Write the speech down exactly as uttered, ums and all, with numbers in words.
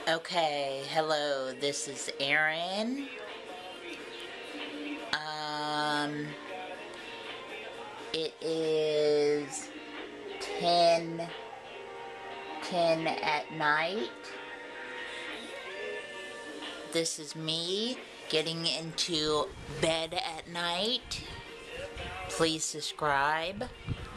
Okay, hello, this is Erin. Um, it is ten, ten at night. This is me getting into bed at night. Please subscribe.